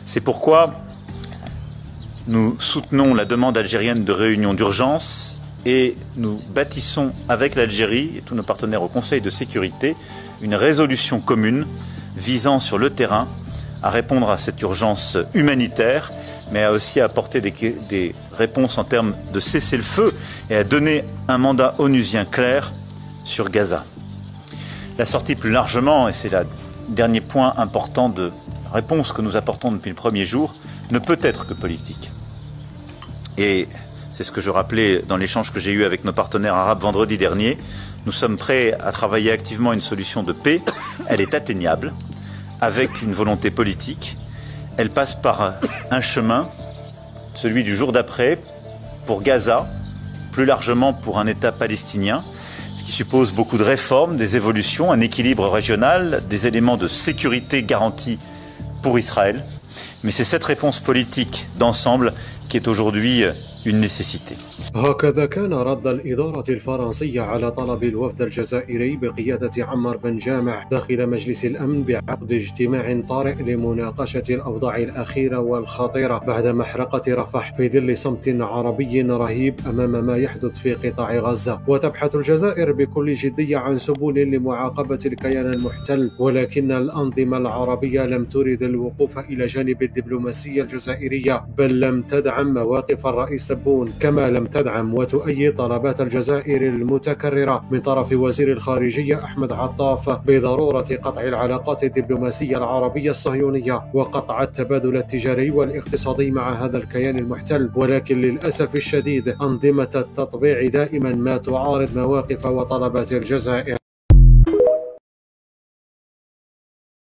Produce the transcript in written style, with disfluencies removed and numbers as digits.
C'est pourquoi nous soutenons la demande algérienne de réunion d'urgence et nous bâtissons avec l'Algérie et tous nos partenaires au Conseil de sécurité une résolution commune visant sur le terrain à répondre à cette urgence humanitaire, mais à aussi apporter des réponses en termes de cessez-le-feu et à donner un mandat onusien clair sur Gaza. La sortie plus largement, et c'est le dernier point important de réponse que nous apportons depuis le premier jour, ne peut être que politique. Et c'est ce que je rappelais dans l'échange que j'ai eu avec nos partenaires arabes vendredi dernier. Nous sommes prêts à travailler activement à une solution de paix. Elle est atteignable, avec une volonté politique. Elle passe par un chemin, celui du jour d'après, pour Gaza, plus largement pour un État palestinien, ce qui suppose beaucoup de réformes, des évolutions, un équilibre régional, des éléments de sécurité garantis pour Israël. Mais c'est cette réponse politique d'ensemble qui est aujourd'hui une nécessité. هكذا كان رد الإدارة الفرنسية على طلب الوفد الجزائري بقيادة عمار بن جامع داخل مجلس الأمن بعقد اجتماع طارئ لمناقشة الأوضاع الأخيرة والخطيرة بعد محرقة رفح في ظل صمت عربي رهيب أمام ما يحدث في قطاع غزة. وتبحث الجزائر بكل جدية عن سبل لمعاقبة الكيان المحتل، ولكن الأنظمة العربية لم ترد الوقوف إلى جانب الدبلوماسية الجزائرية، بل لم تدعم مواقف الرئيس تبون، كما لم تدعم وتؤيد طلبات الجزائر المتكررة من طرف وزير الخارجية أحمد عطاف بضرورة قطع العلاقات الدبلوماسية العربية الصهيونية وقطع التبادل التجاري والاقتصادي مع هذا الكيان المحتل. ولكن للأسف الشديد أنظمة التطبيع دائما ما تعارض مواقف وطلبات الجزائر.